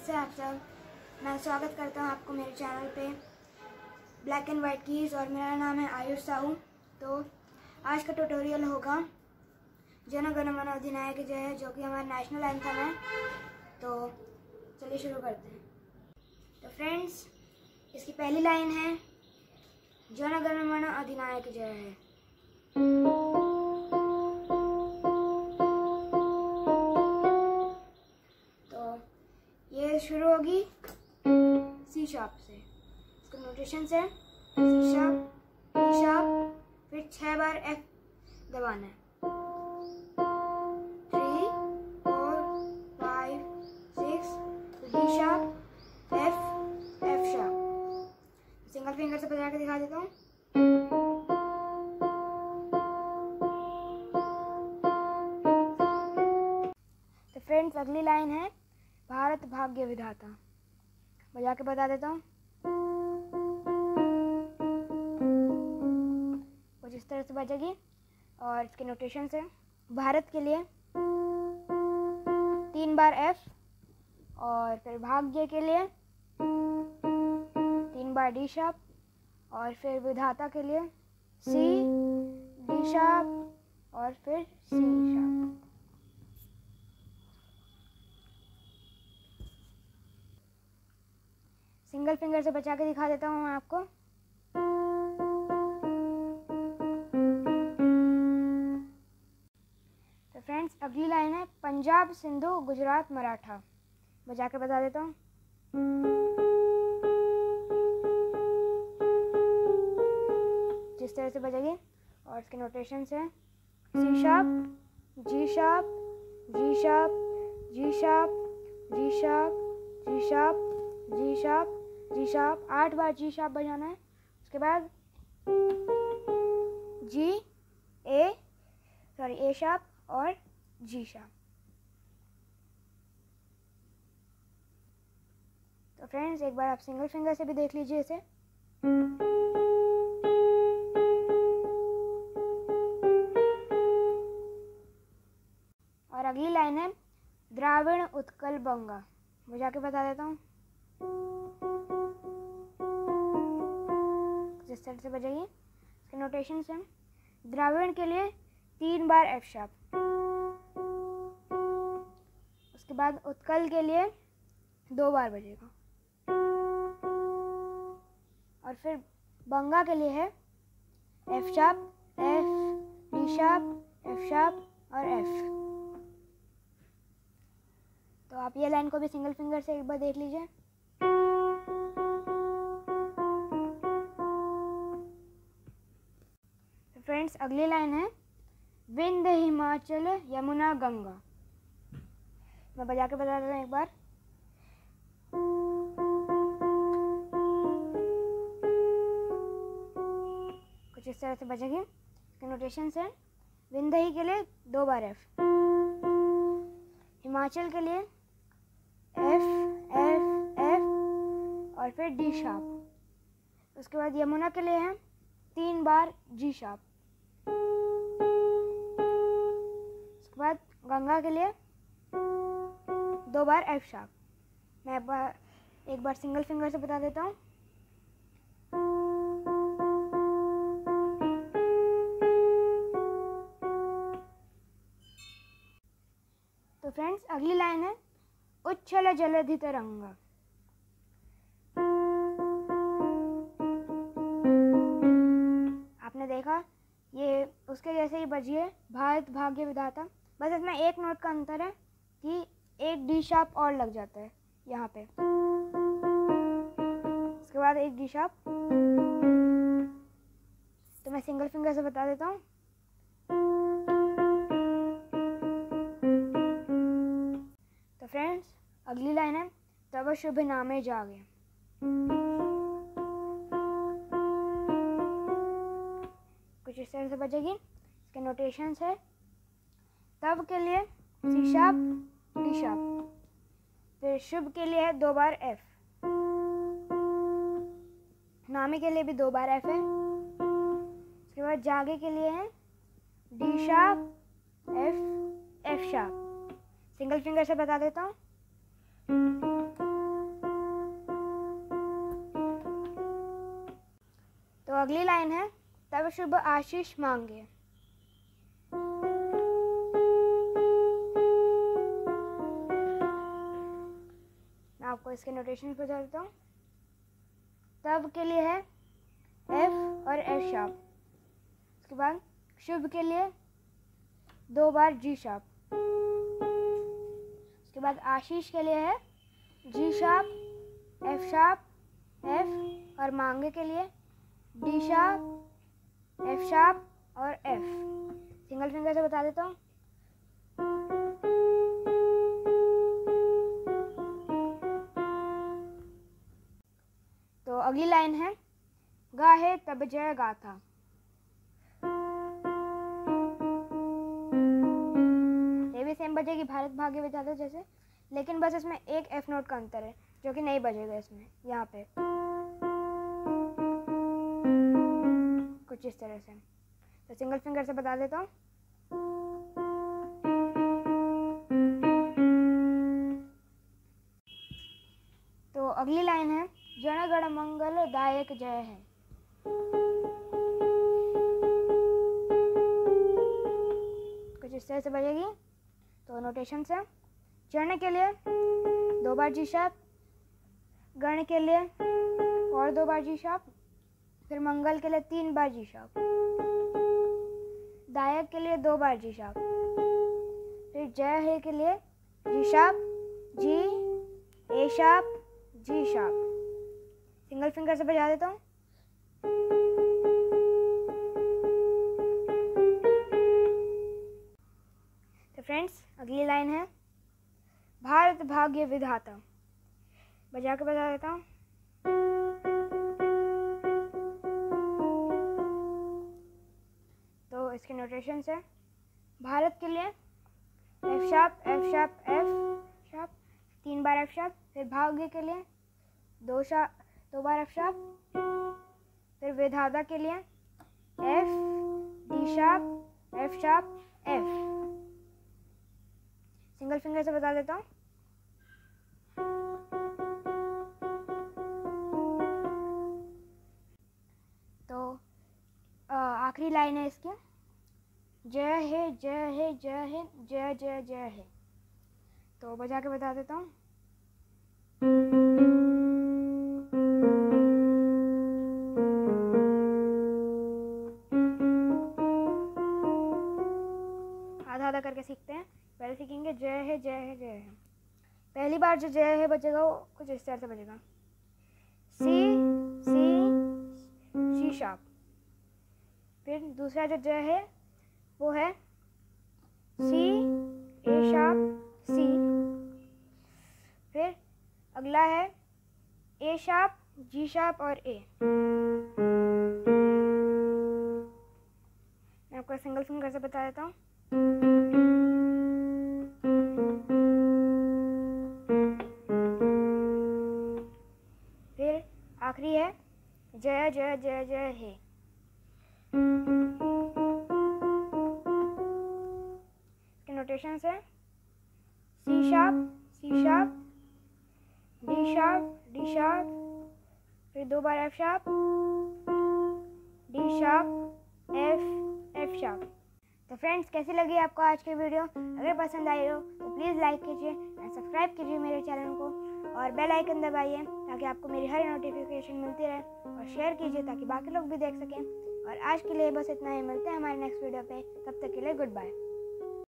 कैसे आप सब। मैं स्वागत करता हूँ आपको मेरे चैनल पे ब्लैक एंड वाइट कीज़ और मेरा नाम है आयुष साहू। तो आज का ट्यूटोरियल होगा जन गण मन अधिनायक जय है, जो कि हमारा नेशनल एंथम है। तो चलिए शुरू करते हैं। तो फ्रेंड्स, इसकी पहली लाइन है जन गण मन अधिनायक जय है। ये शुरू होगी सी शार्प से। इसका नोटेशन है सी शार्प, डी शार्प, फिर 6 बार एफ दबाना है। 3 4 5 6, D sharp, F sharp. Single finger से बजा के दिखा देता हूँ। तो फ्रेंड्स, अगली लाइन है भारत भाग्य विधाता। बजा के बता देता हूँ। कुछ इस तरह से बजेगी और इसके नोटेशन से भारत के लिए 3 बार एफ, और फिर भाग्य के लिए 3 बार डी शार्प, और फिर विधाता के लिए सी, डी शार्प और फिर सी शार्प। सिंगल फिंगर से बचा के दिखा देता हूँ मैं आपको। तो फ्रेंड्स, अगली लाइन है पंजाब सिंधु गुजरात मराठा। बजा के बता देता हूँ। जिस तरह से बजेगी, और इसके नोटेशन है C sharp, G sharp, G sharp, G sharp, G sharp, G sharp, G sharp, G sharp. 8 बार जी शार्प बजाना है। उसके बाद ए शार्प और जी शार्प। तो फ्रेंड्स, एक बार आप सिंगल फिंगर से भी देख लीजिए इसे। और अगली लाइन है द्राविड़ उत्कल बंगा। बजा के बता देता हूँ। जिस तरह से बजेगी, इसके नोटेशन है द्राविड़ के लिए 3 बार एफ शार्प, उसके बाद उत्कल के लिए 2 बार बजेगा, और फिर बंगा के लिए है F sharp, F, D sharp, F sharp और एफ। तो आप ये लाइन को भी सिंगल फिंगर से एक बार देख लीजिए। फ्रेंड्स, अगली लाइन है विंध्य हिमाचल यमुना गंगा। मैं बजा के बता देता हूँ एक बार। कुछ इस तरह से बजेगी। इसके नोटेशन है विंध्य के लिए 2 बार एफ, हिमाचल के लिए एफ एफ एफ और फिर डी शार्प। उसके बाद यमुना के लिए है 3 बार जी शार्प। उसके बाद गंगा के लिए 2 बार एफ शार्प। मैं एक बार सिंगल फिंगर से बता देता हूँ। तो फ्रेंड्स, अगली लाइन है उच्छल जलधि तरंगा। आपने देखा, ये उसके जैसे ही बजी है भारत भाग्य विधाता। बस इसमें एक नोट का अंतर है कि एक डी शार्प और लग जाता है यहाँ पे। उसके बाद एक डी शार्प। तो मैं सिंगल फिंगर से बता देता हूँ। तो फ्रेंड्स, अगली लाइन है तब शुभ नामे जागे। कुछ इस तरह से बजेगी। इसके नोटेशंस है तब के लिए सी शार्प, डी शार्प, फिर शुभ के लिए है 2 बार एफ, नामे के लिए भी 2 बार एफ है। उसके बाद जागे के लिए है D sharp, F, F sharp. Single finger से बता देता हूँ। अगली लाइन है, तब शुभ आशीष मांगे। मैं आपको इसके नोटेशन बता देता हूँ। तब के लिए है एफ और एफ शार्प, उसके बाद शुभ के लिए 2 बार जी शार्प, उसके बाद आशीष के लिए है जी शार्प, एफ और मांगे के लिए डी शार्प, एफ शार्प और एफ। सिंगल फिंगर से बता देता हूँ। तो अगली लाइन है, गाहे तब जय गाथा। ये भी सेम बजेगी भारत भाग्य विधाता जैसे, लेकिन बस इसमें एक एफ नोट का अंतर है जो कि नहीं बजेगा इसमें, यहाँ पे कुछ इस तरह से। तो सिंगल फिंगर से बता देता हूँ। तो अगली लाइन है, जन गण मंगल दायक जय है। कुछ इस तरह से बजेगी। तो नोटेशन से, जन के लिए 2 बार जी शार्प, गण के लिए और 2 बार जी शार्प, फिर मंगल के लिए 3 बार जी शार्प, दायक के लिए 2 बार जी शार्प, फिर जय है के लिए G sharp, G, A sharp, G sharp. Single finger से बजा देता हूँ। तो फ्रेंड्स अगली लाइन है, भारत भाग्य विधाता। बजा के बता देता हूँ। तो इसके नोटेशन से, भारत के लिए F sharp, F sharp, F sharp, 3 बार एफ शार्प, फिर भाग्य के लिए 2 बार एफ शार्प, फिर विधाता के लिए F, D sharp, F sharp, F. Single finger से बता देता हूँ। तो आखिरी लाइन है इसकी, जय है जय है जय है जय जय जय है। तो बजा के बता देता हूँ। आधा आधा करके सीखते हैं। पहले सीखेंगे जय है जय है जय है। पहली बार जो जय है बजेगा वो कुछ इस तरह से बजेगा, सी सी शार्प। फिर दूसरा जो जय है वो है सी, ए शार्प, सी। फिर अगला है ए शार्प, जी शार्प और ए। मैं आपको सिंगल फिंगर से बता देता हूँ। फिर आखिरी है जय जय जय जय है। नोटेशन से, C sharp, C sharp, D sharp, D sharp, फिर 2 बार F sharp, D sharp, F, F sharp. तो फ्रेंड्स कैसी लगी आपको आज की वीडियो? अगर पसंद आई हो तो प्लीज़ लाइक कीजिए एंड सब्सक्राइब कीजिए मेरे चैनल को और बेल आइकन दबाइए ताकि आपको मेरी हर नोटिफिकेशन मिलती रहे, और शेयर कीजिए ताकि बाकी लोग भी देख सकें। और आज के लिए बस इतना ही। मिलते हैं हमारे नेक्स्ट वीडियो पे, तब तक के लिए गुड बाय।